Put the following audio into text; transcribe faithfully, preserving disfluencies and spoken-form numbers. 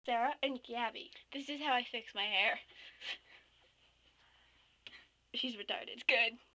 Sarah and Gabby. This is how I fix my hair. She's retarded. Good.